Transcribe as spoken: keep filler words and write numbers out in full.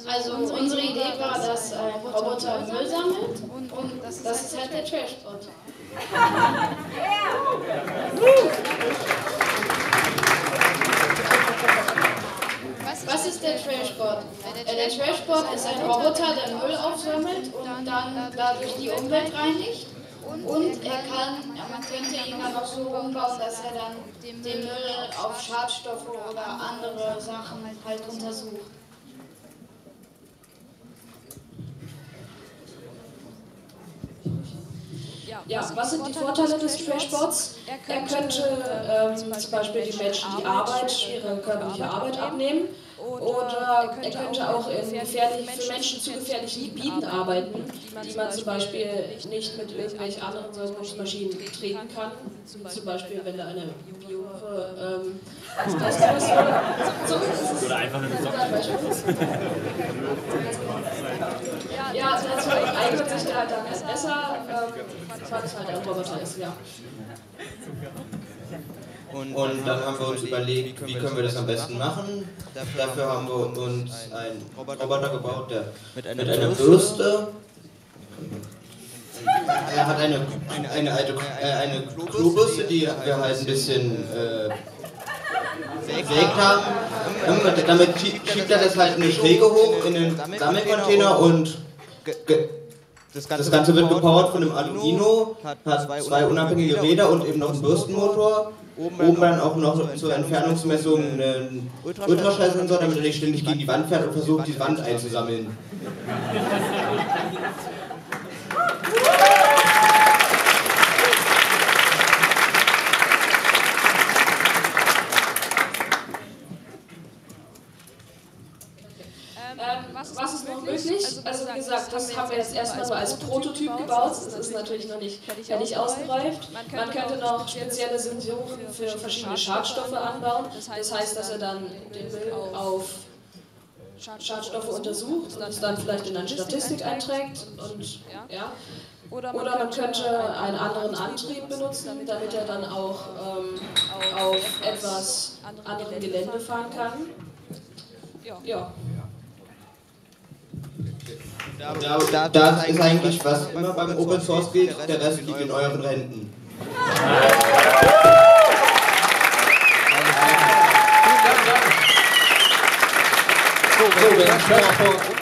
Also unsere Idee war, dass ein Roboter Müll sammelt und das ist halt der Trashbot. Was ist der Trashbot? Der Trashbot ist ein Roboter, der Müll aufsammelt und dann dadurch die Umwelt reinigt. Und er kann, ja, man könnte ihn dann auch so umbauen, dass er dann den Müll auf Schadstoffe oder andere Sachen halt untersucht. Ja, was sind die Vorteile des Trashbots? Er könnte ähm, zum Beispiel die Menschen die Arbeit, ihre körperliche Arbeit abnehmen. Oder er könnte auch in gefährlich, für Menschen zu gefährlichen Gebieten arbeiten, die man zum Beispiel nicht mit irgendwelchen anderen solchen Maschinen treten kann. Zum Beispiel, wenn da eine Biowaffe ähm, das ist so, oder einfach eine Besoffene. Ja, dazu eignet sich der halt dann erst besser, ähm, weil es halt ein Roboter ist, ja. Und, und dann haben wir uns überlegt, wie können wir das am besten machen. Dafür haben wir uns einen Roboter gebaut, der mit einer Bürste, er hat eine, eine, alte, äh, eine Klobürste, die wir halt ein bisschen äh, bewegt haben. Damit schiebt er das halt in eine Schräge hoch, in den Sammelcontainer und das Ganze wird gepowert von einem Arduino, hat zwei unabhängige Räder und eben noch einen Bürstenmotor. Oben dann auch noch zur Entfernungsmessung einen Ultraschallsensor, damit er nicht ständig gegen die Wand fährt und versucht, die Wand einzusammeln. Ähm, was ist noch möglich? Also wie gesagt, das haben wir jetzt erstmal so als Prototyp gebaut, das ist natürlich noch nicht fertig ausgereift. Man könnte noch spezielle Sensoren für verschiedene Schadstoffe anbauen, das heißt, dass er dann den Müll auf Schadstoffe untersucht und es dann vielleicht in eine Statistik einträgt. Und, ja. Oder man könnte einen anderen Antrieb benutzen, damit er dann auch ähm, auf etwas anderem Gelände fahren kann. Ja. Da, da, das ist eigentlich, was immer beim Open Source gilt, der Rest liegt in euren Händen. So, wenn